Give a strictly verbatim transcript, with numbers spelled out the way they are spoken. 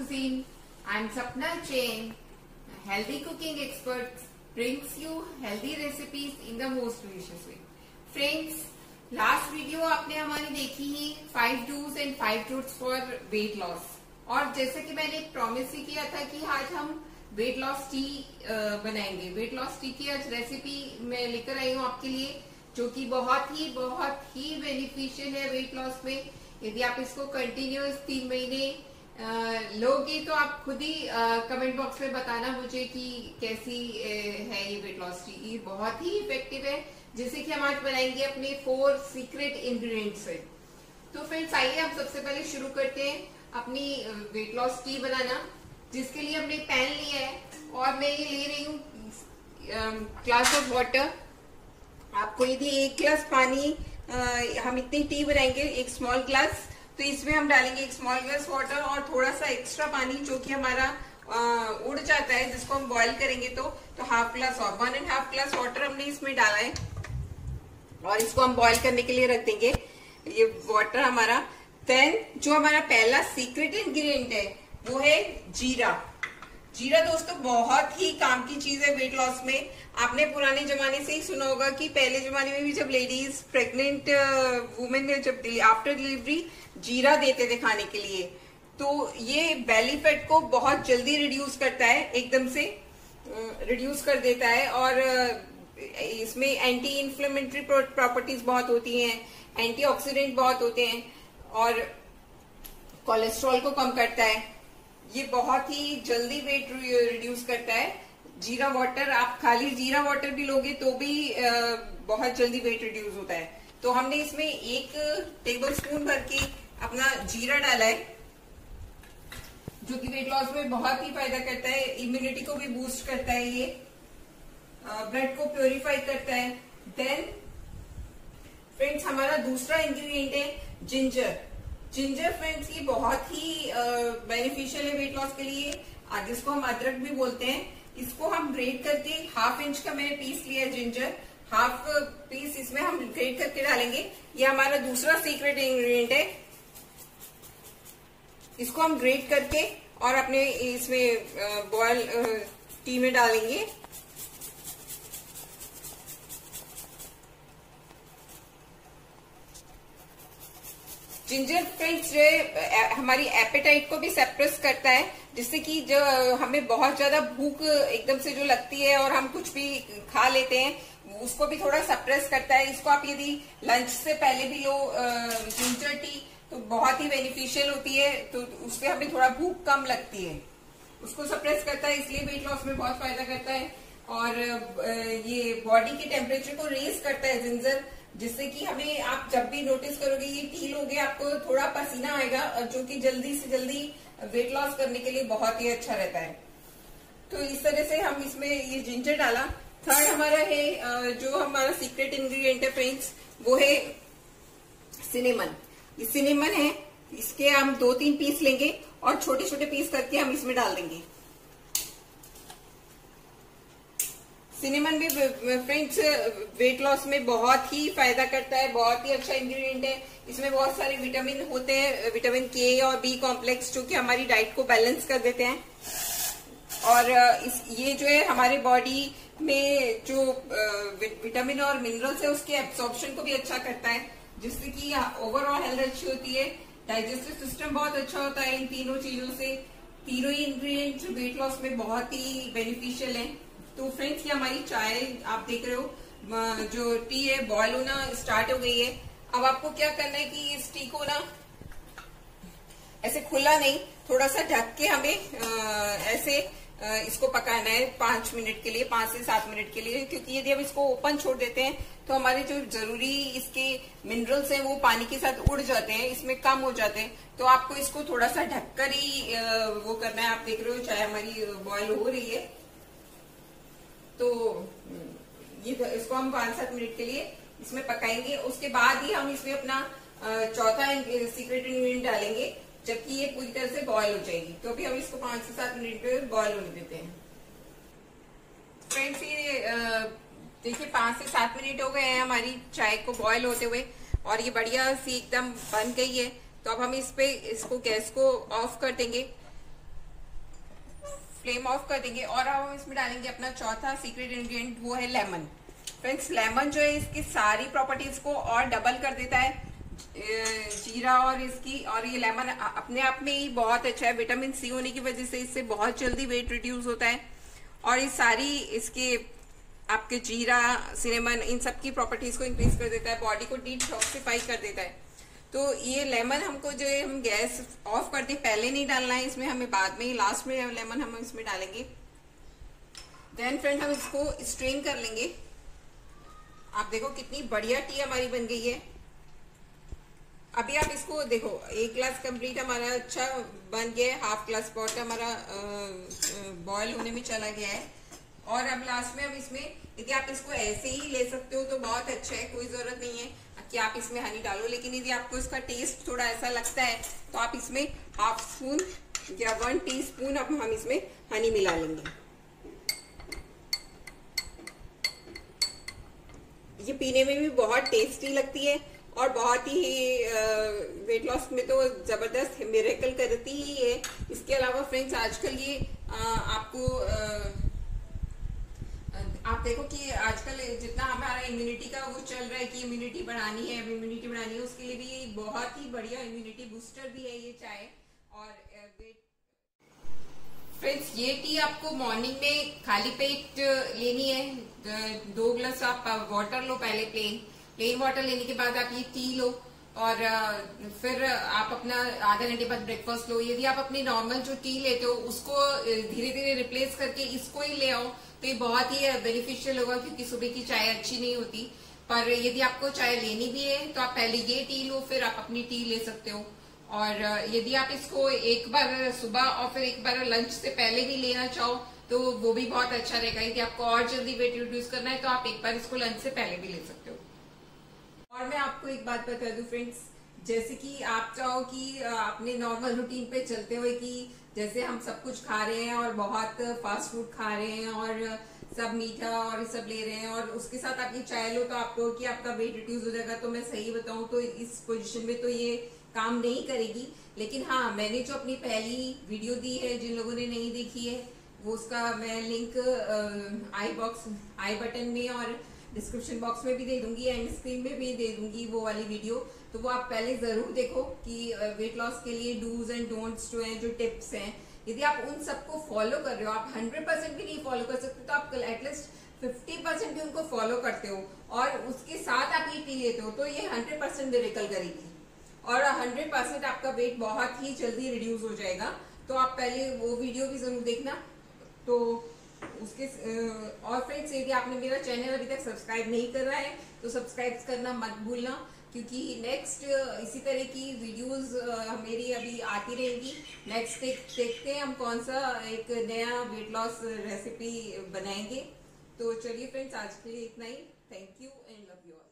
cuisine. I'm Sapna Jain, a healthy cooking expert, brings you healthy recipes in the most delicious way. Friends, last video आपने हमारी देखी ही five dos and five truths for weight loss, और जैसे कि मैंने promise ही किया था कि आज हम वेट लॉस टी बनाएंगे। वेट लॉस टी की आज रेसिपी मैं लेकर आई हूँ आपके लिए, जो कि बहुत ही बहुत ही बेनिफिशियल है वेट लॉस में। यदि आप इसको कंटिन्यूअस तीन महीने लोगे तो आप खुद ही कमेंट बॉक्स में बताना मुझे कि कैसी है ये वेट लॉस टी। ये बहुत ही इफेक्टिव है, जैसे कि हम आज बनाएंगे अपने फोर सीक्रेट इंग्रेडिएंट्स से। तो फ्रेंड्स आइए हम सबसे पहले शुरू करते हैं अपनी वेट लॉस टी बनाना, जिसके लिए हमने पैन लिया है और मैं ये ले रही हूँ ग्लास ऑफ वाटर। आपको यदि एक गिलास पानी आ, हम इतनी टी बनाएंगे एक स्मॉल ग्लास, तो इसमें हम डालेंगे एक स्मॉल ग्लास वाटर और थोड़ा सा एक्स्ट्रा पानी जो कि हमारा आ, उड़ जाता है, जिसको हम बॉईल करेंगे तो तो हाफ ग्लास और one and half glass water हमने इसमें डाला है और इसको हम बॉईल करने के लिए रख देंगे ये वाटर हमारा। देन जो हमारा पहला सीक्रेट इंग्रेडिएंट है वो है जीरा। जीरा दोस्तों बहुत ही काम की चीज है वेट लॉस में। आपने पुराने जमाने से ही सुना होगा कि पहले जमाने में भी जब लेडीज प्रेग्नेंट वुमेन में जब आफ्टर डिलीवरी जीरा देते थे खाने के लिए, तो ये बेली फैट को बहुत जल्दी रिड्यूस करता है, एकदम से रिड्यूस कर देता है। और इसमें एंटी इन्फ्लेमेटरी प्रॉपर्टीज बहुत होती हैं, एंटीऑक्सीडेंट बहुत होते हैं और कोलेस्ट्रॉल को कम करता है। ये बहुत ही जल्दी वेट रिड्यूस करता है। जीरा वाटर, आप खाली जीरा वाटर भी लोगे तो भी बहुत जल्दी वेट रिड्यूस होता है। तो हमने इसमें एक टेबल स्पून भर के अपना जीरा डाला है, जो कि वेट लॉस में बहुत ही फायदा करता है। इम्यूनिटी को भी बूस्ट करता है, ये ब्लड को प्योरीफाई करता है। देन फ्रेंड्स हमारा दूसरा इंग्रेडिएंट है जिंजर। जिंजर फ्रेंड्स ये बहुत ही बेनिफिशियल है वेट लॉस के लिए, जिसको हम अदरक भी बोलते हैं। इसको हम ग्रेट करके हाफ इंच का मैंने पीस लिया है जिंजर, हाफ पीस इसमें हम ग्रेट करके डालेंगे। ये हमारा दूसरा सीक्रेट इंग्रेडिएंट है। इसको हम ग्रेट करके और अपने इसमें बॉयल टी में डालेंगे। जिंजर फ्रेंड्स जो हमारी एपेटाइट को भी सप्रेस करता है, जिससे कि जो हमें बहुत ज्यादा भूख एकदम से जो लगती है और हम कुछ भी खा लेते हैं, उसको भी थोड़ा सप्रेस करता है। इसको आप यदि लंच से पहले भी लो जिंजर टी, तो बहुत ही बेनिफिशियल होती है। तो उससे हमें थोड़ा भूख कम लगती है, उसको सप्रेस करता है, इसलिए वेट लॉस में बहुत फायदा करता है। और ये बॉडी के टेम्परेचर को रेज करता है जिंजर, जिससे कि हमें, आप जब भी नोटिस करोगे ये टी लोगे आपको थोड़ा पसीना आएगा, जो कि जल्दी से जल्दी वेट लॉस करने के लिए बहुत ही अच्छा रहता है। तो इस तरह से हम इसमें ये जिंजर डाला। थर्ड हमारा है, जो हमारा सीक्रेट इंग्रेडिएंट है फ्रेंड्स, वो है सिनेमन। ये सिनेमन है, इसके हम दो तीन पीस लेंगे और छोटे छोटे पीस करके हम इसमें डाल देंगे। सिनेमन भी फ्रेंड्स वेट लॉस में बहुत ही फायदा करता है, बहुत ही अच्छा इंग्रेडिएंट है। इसमें बहुत सारे विटामिन होते हैं, विटामिन के और बी कॉम्प्लेक्स, जो कि हमारी डाइट को बैलेंस कर देते हैं। और इस ये जो है हमारे बॉडी में जो विटामिन और मिनरल्स है उसके एब्सॉर्प्शन को भी अच्छा करता है, जिससे कि ओवरऑल हेल्थ अच्छी होती है। डाइजेस्टिव सिस्टम बहुत अच्छा होता है इन तीनों चीजों से। तीनों ही इंग्रेडिएंट्स वेट लॉस में बहुत ही बेनिफिशियल है। तो फ्रेंड्स ये हमारी चाय आप देख रहे हो, जो टी है बॉयल होना स्टार्ट हो गई है। अब आपको क्या करना है कि इस टी को ना ऐसे खुला नहीं, थोड़ा सा ढक के हमें आ, ऐसे आ, इसको पकाना है पांच मिनट के लिए, पांच से सात मिनट के लिए। क्योंकि यदि हम इसको ओपन छोड़ देते हैं तो हमारे जो जरूरी इसके मिनरल्स हैं वो पानी के साथ उड़ जाते हैं, इसमें कम हो जाते हैं। तो आपको इसको थोड़ा सा ढककर ही आ, वो करना है। आप देख रहे हो चाय हमारी बॉयल हो रही है, तो ये इसको हम पांच सात मिनट के लिए इसमें पकाएंगे। उसके बाद ही हम इसमें अपना चौथा सीक्रेट इंग्रेडिएंट डालेंगे, जबकि ये पूरी तरह से बॉयल हो जाएगी। तो अभी हम इसको पांच से सात मिनट बॉयल होने देते हैं। फ्रेंड्स ये देखिए पांच से सात मिनट हो गए हैं हमारी चाय को बॉयल होते हुए, और ये बढ़िया सी एकदम बन गई है। तो अब हम इस पे इसको गैस को ऑफ कर देंगे फ्लेम ऑफ कर देंगे और अब हम इसमें डालेंगे अपना चौथा सीक्रेट इंग्रेडिएंट, वो है लेमन। फ्रेंड्स लेमन जो है इसकी सारी प्रॉपर्टीज को और डबल कर देता है, जीरा और इसकी, और ये लेमन अपने आप में ही बहुत अच्छा है। विटामिन सी होने की वजह से इससे बहुत जल्दी वेट रिड्यूस होता है, और ये सारी इसके आपके जीरा, सिनेमन, इन सब की प्रॉपर्टीज को इंक्रीज कर देता है, बॉडी को डिटॉक्सिफाई कर देता है। तो ये लेमन हमको जो है, हम गैस ऑफ करते पहले नहीं डालना है इसमें, हमें बाद में, लास्ट में लेमन हम इसमें डालेंगे। देन फ्रेंड हम इसको स्ट्रेन कर लेंगे। आप देखो कितनी बढ़िया टी हमारी बन गई है। अभी आप इसको देखो, एक ग्लास कंप्लीट हमारा अच्छा बन गया है, हाफ ग्लास पॉट हमारा बॉयल होने में चला गया है। और अब लास्ट में हम इसमें, यदि आप इसको ऐसे ही ले सकते हो तो बहुत अच्छा है, कोई जरूरत नहीं है कि आप इसमें हनी डालो, लेकिन यदि आपको इसका टेस्ट थोड़ा ऐसा लगता है तो आप इसमें हाफ स्पून या वन टीस्पून अब हम इसमें हनी मिला लेंगे। ये पीने में भी बहुत टेस्टी लगती है और बहुत ही वेट लॉस में तो जबरदस्त मिरेकल करती ही है। इसके अलावा फ्रेंड्स आजकल ये आ, आपको आ, आप देखो कि आजकल जितना हमारा इम्यूनिटी का वो चल रहा है कि इम्यूनिटी बढ़ानी है, इम्यूनिटी बढ़ानी है, उसके लिए भी बहुत ही बढ़िया इम्यूनिटी बूस्टर भी है ये चाय। और फ्रेंड्स ये टी आपको मॉर्निंग में खाली पेट लेनी है। दो ग्लास आप वाटर लो पहले, प्लेन प्लेन वाटर लेने के बाद आप ये टी लो, और फिर आप अपना आधा घंटे बाद ब्रेकफास्ट लो। यदि आप अपनी नॉर्मल जो टी लेते हो उसको धीरे धीरे रिप्लेस करके इसको ही ले आओ तो ये बहुत ही बेनिफिशियल होगा, क्योंकि सुबह की चाय अच्छी नहीं होती। पर यदि आपको चाय लेनी भी है तो आप पहले ये टी लो, फिर आप अपनी टी ले सकते हो। और यदि आप इसको एक बार सुबह और फिर एक बार लंच से पहले भी लेना चाहो तो वो भी बहुत अच्छा रहेगा। यदि आपको और जल्दी वेट रिड्यूस करना है तो आप एक बार इसको लंच से पहले भी ले सकते हो। और मैं आपको एक बात बता दूं फ्रेंड्स, जैसे कि आप चाहो कि अपने नॉर्मल रूटीन पे चलते हुए कि जैसे हम सब कुछ खा रहे हैं और बहुत फास्ट फूड खा रहे हैं और सब मीठा और सब ले रहे हैं, और उसके साथ आप ये चाय लो तो आपको कि आपका वेट रिड्यूस हो जाएगा, तो मैं सही बताऊं तो इस पोजीशन में तो ये काम नहीं करेगी। लेकिन हाँ, मैंने जो अपनी पहली वीडियो दी है, जिन लोगों ने नहीं देखी है वो उसका मैं link I box I button में और डिस्क्रिप्शन बॉक्स में भी दे दूंगी, एंड स्क्रीन में भी दे दूंगी वो वाली वीडियो। तो वो आप पहले जरूर देखो कि वेट लॉस के लिए डूज एंड डोंट्स जो हैं, जो टिप्स हैं, यदि आप उन सबको फॉलो कर रहे हो, आप हंड्रेड परसेंट भी नहीं फॉलो कर सकते तो आप एटलीस्ट फिफ्टी परसेंट भी उनको फॉलो करते हो और उसके साथ आप ये पी लेते हो तो ये हंड्रेड परसेंट मिरेकल करेगी और हंड्रेड परसेंट आपका वेट बहुत ही जल्दी रिड्यूस हो जाएगा। तो आप पहले वो वीडियो भी जरूर देखना। तो उसके और फ्रेंड्स, यदि आपने मेरा चैनल अभी तक सब्सक्राइब नहीं कर रहा है तो सब्सक्राइब करना मत भूलना, क्योंकि नेक्स्ट इसी तरह की वीडियोस मेरी अभी आती रहेंगी। नेक्स्ट देखते हैं हम कौन सा एक नया वेट लॉस रेसिपी बनाएंगे। तो चलिए फ्रेंड्स, आज के लिए इतना ही। Thank you and love you all.